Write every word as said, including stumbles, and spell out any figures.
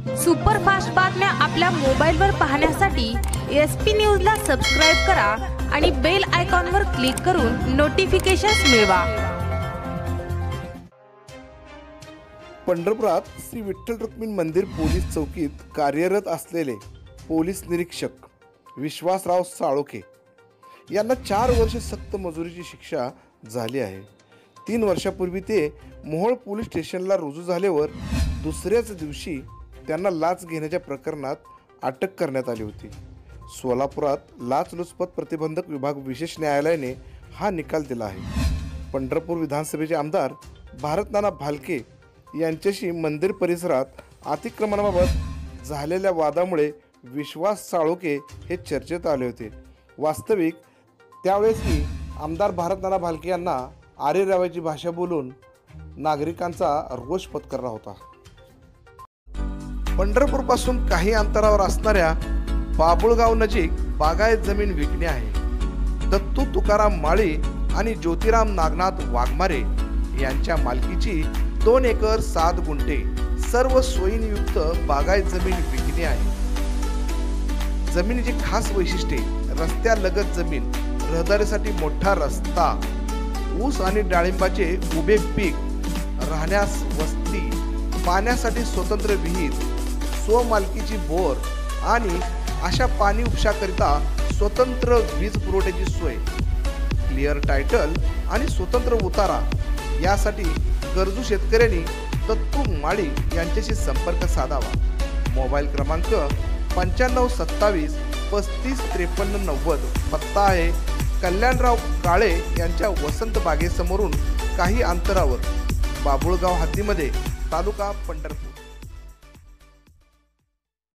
Superfast बातम्या आपल्या मोबाईलवर पाहण्यासाठी एस पी न्यूजला सबस्क्राईब करा आणि बेल आयकॉनवर क्लिक करून नोटिफिकेशन्स मिळवा। पंढरपुरात श्री विठ्ठल रुक्मिणी मंदिर पोलीस चौकीत कार्यरत असलेले पोलीस निरीक्षक विश्वासराव साळोखे यांना चार वर्ष सक्त मजुरीची शिक्षा झाली आहे। तीन वर्षापूर्वी ते मोहोळ पोलीस स्टेशनला रुजू झाल्यावर दुसऱ्याच दिवशी त्यांना लाच घेण्याच्या प्रकरणात अटक करण्यात आली होती। सोलापुरात लाचलुचपत प्रतिबंधक विभाग विशेष न्यायालयाने हा निकाल दिला आहे। पंढरपूर विधानसभेचे आमदार भारतनाना भालके यांच्याशी मंदिर परिसरात अतिक्रमणाबाबत झालेल्या वादामुळे विश्वास साळोखे हे चर्चेत आले होते। वास्तविक त्यावेळेसही आमदार भारतनाना भालके यांना आरेरावाची भाषा बोलून नागरिकांचा रोष पत्करला होता। पंढरपूर पासून काही अंतरावर असणाऱ्या बाबुळगाव नजीक बागायत जमीन विकणे आहे। दत्तू तुकाराम माळी आणि ज्योतिराम नागनाथ वाघमारे यांच्या मालकीची दोन एकर सात गुंठे सर्व सोयींयुक्त बागायत जमीन विकणे आहे। जमिनीची खास वैशिष्ट्ये रस्त्यालगत जमीन, रहदारीसाठी मोठा रस्ता, ऊस आणि डाळिंबाचे उभे पीक, राहण्यास वस्ती, पाण्यासाठी स्वतंत्र विहीर, स्वमालकीची बोर आणि अशा पाणी उपशाकरिता स्वतंत्र वीज पुरवठ्याची सोय, क्लिअर टायटल आणि स्वतंत्र उतारा यासाठी गरजू शेतकऱ्यांनी दत्तू माळी यांच्याशी संपर्क साधावा। मोबाईल क्रमांक पंच्याण्णव सत्तावीस पस्तीस त्रेपन्न नव्वद। पत्ता आहे कल्याणराव काळे यांच्या वसंत बागेसमोरून काही अंतरावर, बाबुळगाव हद्दीमध्ये, तालुका पंढरपूर।